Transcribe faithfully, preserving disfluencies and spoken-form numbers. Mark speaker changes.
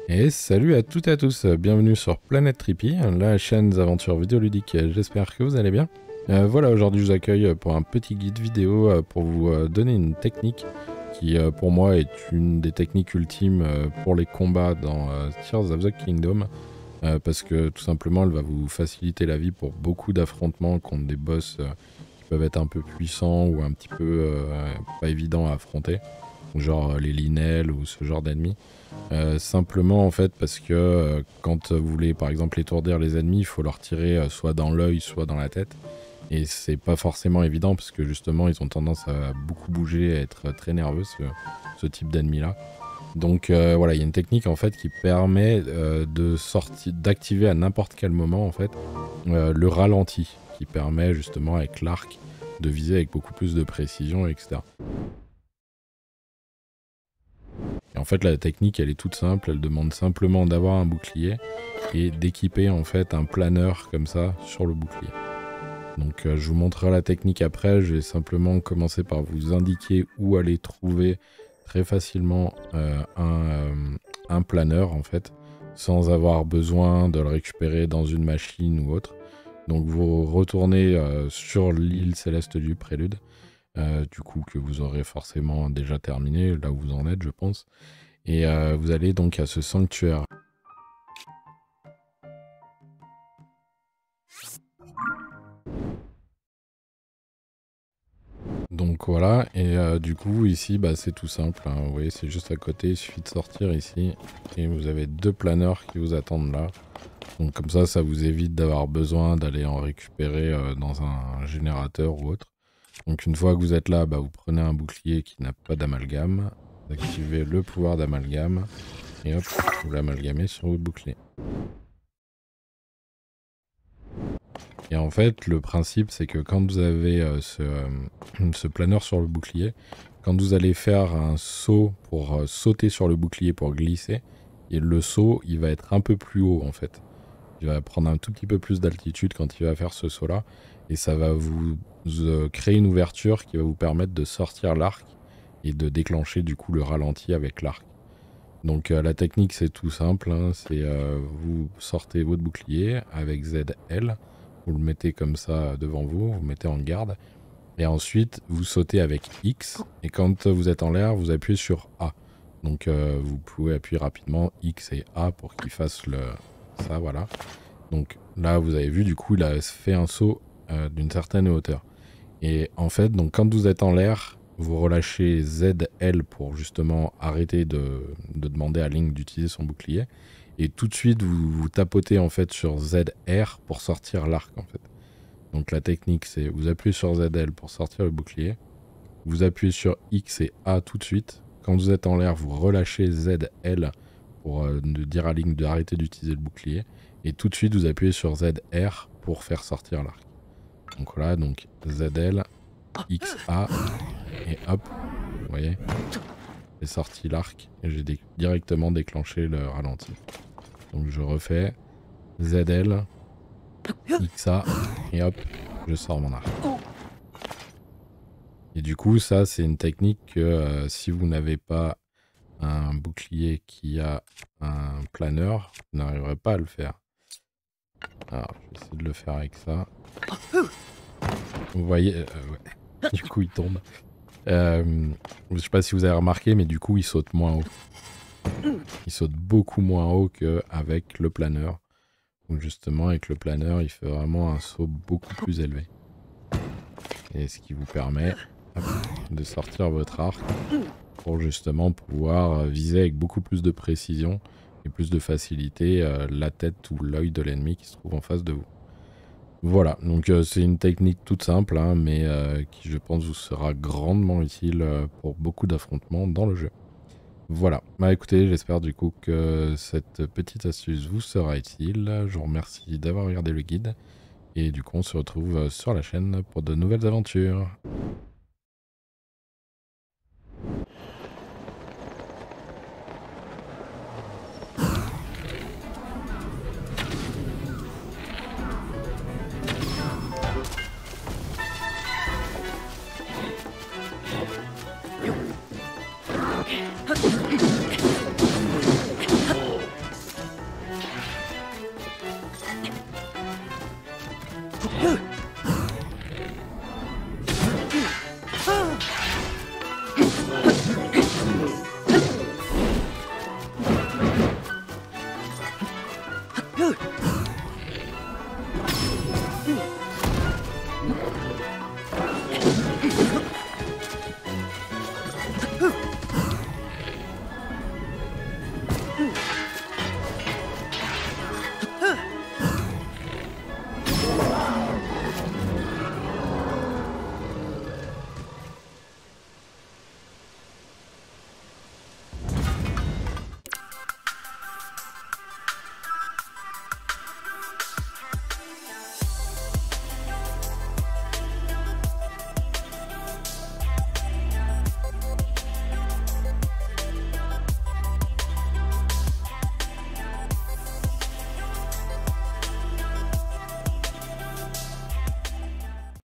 Speaker 1: Et salut à toutes et à tous, bienvenue sur Planète Trippy, la chaîne d'aventures vidéoludiques, j'espère que vous allez bien. Euh, voilà, aujourd'hui je vous accueille pour un petit guide vidéo euh, pour vous euh, donner une technique qui euh, pour moi est une des techniques ultimes euh, pour les combats dans euh, Tears of the Kingdom, euh, parce que tout simplement elle va vous faciliter la vie pour beaucoup d'affrontements contre des boss euh, qui peuvent être un peu puissants ou un petit peu euh, pas évidents à affronter, genre les Linels ou ce genre d'ennemis. Euh, simplement en fait parce que euh, quand vous voulez par exemple étourdir les ennemis, il faut leur tirer euh, soit dans l'œil soit dans la tête, et c'est pas forcément évident parce que justement ils ont tendance à beaucoup bouger, à être très nerveux ce, ce type d'ennemi là. Donc euh, voilà, il y a une technique en fait qui permet euh, de sortir, d'activer à n'importe quel moment en fait euh, le ralenti, qui permet justement avec l'arc de viser avec beaucoup plus de précision, et cetera. Et en fait la technique elle est toute simple, elle demande simplement d'avoir un bouclier et d'équiper en fait un planeur comme ça sur le bouclier. Donc euh, je vous montrerai la technique après, je vais simplement commencer par vous indiquer où aller trouver très facilement euh, un, euh, un planeur en fait, sans avoir besoin de le récupérer dans une machine ou autre. Donc vous retournez euh, sur l'île céleste du prélude, Euh, du coup que vous aurez forcément déjà terminé, là où vous en êtes je pense, et euh, vous allez donc à ce sanctuaire. Donc voilà, et euh, du coup ici bah, c'est tout simple, hein. Vous voyez c'est juste à côté, il suffit de sortir ici, et vous avez deux planeurs qui vous attendent là. Donc comme ça, ça vous évite d'avoir besoin d'aller en récupérer euh, dans un générateur ou autre. Donc une fois que vous êtes là, bah, vous prenez un bouclier qui n'a pas d'amalgame, vous activez le pouvoir d'amalgame, et hop, vous l'amalgamez sur votre bouclier. Et en fait, le principe, c'est que quand vous avez euh, ce, euh, ce planeur sur le bouclier, quand vous allez faire un saut pour euh, sauter sur le bouclier pour glisser, et le saut, il va être un peu plus haut en fait. Il va prendre un tout petit peu plus d'altitude quand il va faire ce saut-là, et ça va vous euh, créer une ouverture qui va vous permettre de sortir l'arc et de déclencher du coup le ralenti avec l'arc. Donc euh, la technique c'est tout simple, hein, c'est euh, vous sortez votre bouclier avec Z L, vous le mettez comme ça devant vous, vous mettez en garde, et ensuite vous sautez avec X, et quand vous êtes en l'air vous appuyez sur A. Donc euh, vous pouvez appuyer rapidement X et A pour qu'il fasse le... ça, voilà. Donc là vous avez vu, du coup il a fait un saut euh, d'une certaine hauteur. Et en fait, donc quand vous êtes en l'air, vous relâchez Z L pour justement arrêter de, de demander à Link d'utiliser son bouclier. Et tout de suite, vous, vous tapotez en fait sur Z R pour sortir l'arc en fait. Donc la technique, c'est vous appuyez sur Z L pour sortir le bouclier. Vous appuyez sur X et A tout de suite. Quand vous êtes en l'air, vous relâchez Z L pour euh, dire à Link d'arrêter d'utiliser le bouclier. Et tout de suite, vous appuyez sur Z R pour faire sortir l'arc. Donc voilà, donc Z L, X A, et hop, vous voyez, j'ai sorti l'arc et j'ai dé directement déclenché le ralenti. Donc je refais Z L, X A, et hop, je sors mon arc. Et du coup, ça c'est une technique que euh, si vous n'avez pas un bouclier qui a un planeur, vous n'arriverez pas à le faire. Alors, je vais essayer de le faire avec ça. Vous voyez, euh, ouais. Du coup il tombe. Euh, je sais pas si vous avez remarqué, mais du coup il saute moins haut. Il saute beaucoup moins haut qu'avec le planeur. Donc justement avec le planeur il fait vraiment un saut beaucoup plus élevé. Et ce qui vous permet hop, de sortir votre arc pour justement pouvoir viser avec beaucoup plus de précision et plus de facilité euh, la tête ou l'œil de l'ennemi qui se trouve en face de vous. Voilà, donc euh, c'est une technique toute simple, hein, mais euh, qui je pense vous sera grandement utile euh, pour beaucoup d'affrontements dans le jeu. Voilà, bah écoutez, j'espère du coup que cette petite astuce vous sera utile. Je vous remercie d'avoir regardé le guide, et du coup on se retrouve sur la chaîne pour de nouvelles aventures.